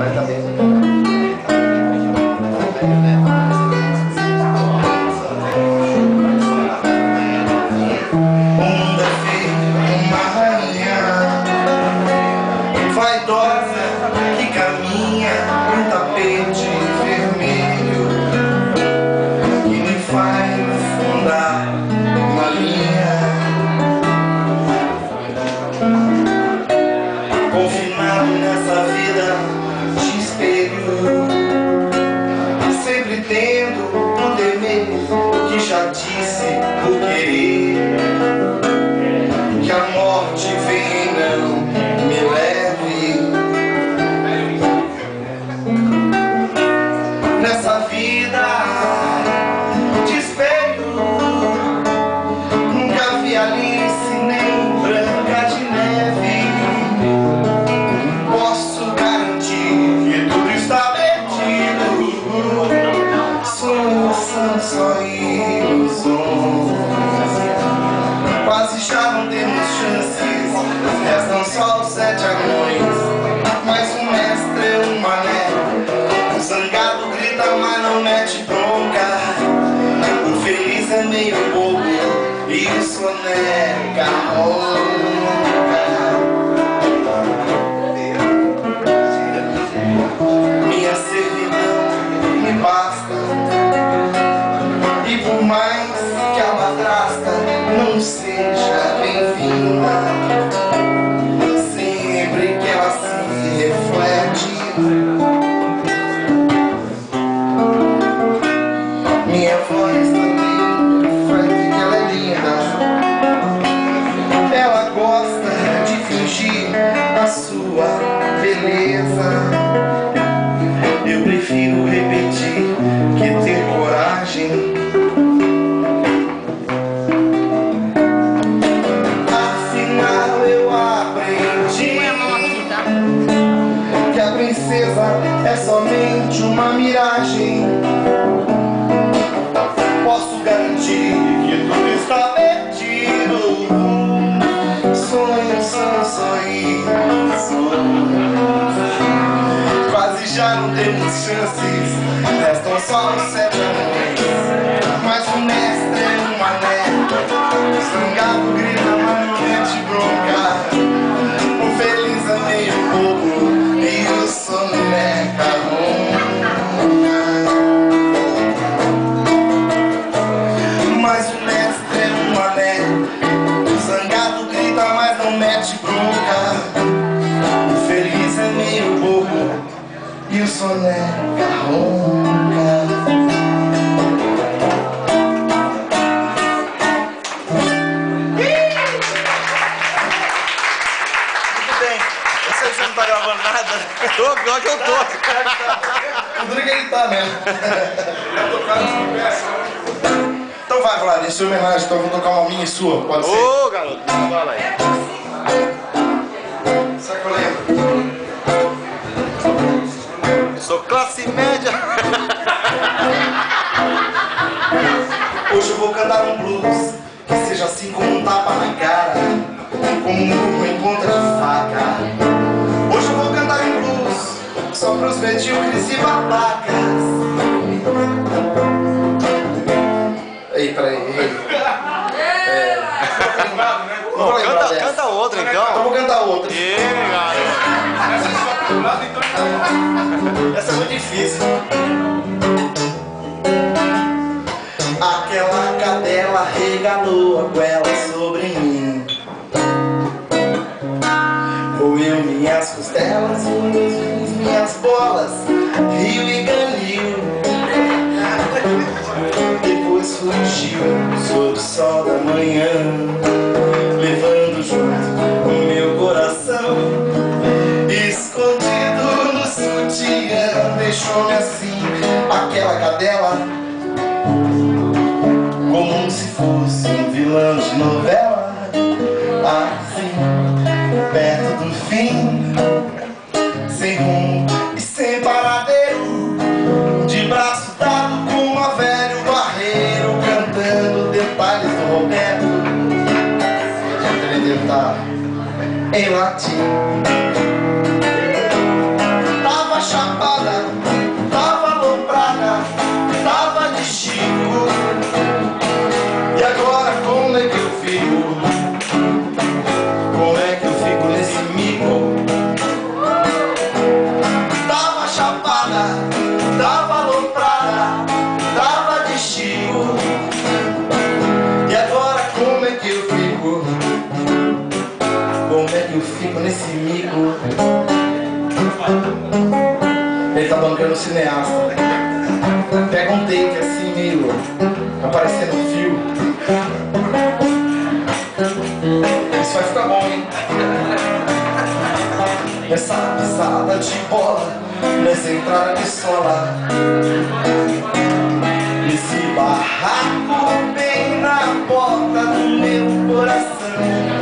Mas também. Confinado nessa vida de espelho, sempre tendo o dever que já disse por querer, que a morte vem e não me leve. Nessa vida de espelho, nunca vi Alice nem Branca de Neve. Só ilusões. Quase já não temos chances, restam só os 7 anões. Mas o mestre é um mané, o zangado grita mas não mete bronca. O feliz é meio bobo e o soneca ronca. Minha servidão me basta, por mais que a madrasta não seja bem-vinda, sempre que ela se reflete, minha voz também reflete que ela é linda. Ela gosta de fingir a sua beleza. Eu prefiro repetir que ter coragem. É somente uma miragem. Posso garantir que tudo está perdido. Sonhos são só ilusões. Quase já não temos chances, restam só os 7 anões. Mas o mestre é um mané, o zangado grita mas não mete bronca. O feliz é meio bobo e o soneca ronca. Mas o mestre é um mané, o zangado grita mas não mete bronca. O feliz é meio bobo e o soneca ronca. Você não tá gravando nada? Tô, pior que eu tô. O duro que ele tá mesmo. Então vai, Vlad, em sua homenagem, então eu vou tocar uma minha e sua, pode ser? Ô, garoto, fala aí. Sacolé. Sou classe média. Hoje eu vou cantar um blues que seja assim como um tapa na cara, como um murro em ponta de faca. Hoje eu vou cantar um blues só pros medíocres e babacas. Ei, peraí. Canta outra então. Eu vou cantar outra. Essa é muito difícil. Aquela cadela regalou a goela sobre mim, roeu minhas costelas, minhas bolas, rio e ganil. Depois fugiu sob o sol da manhã, levando junto o meu coração. Escondido no sutiã, deixou-me assim, aquela cadela, como se fosse um vilão de novela. Assim, perto do fim, sem rumo e sem paradeiro, de braço dado com uma velho barreiro, cantando detalhes do Roberto, em latim. Tava esse mico. Ele tá bancando o cineasta. Pega um take assim, meio aparecendo fio. Isso vai ficar bom, hein? Essa pisada de bola, nessa entrada de sola, esse barraco bem na porta do meu coração.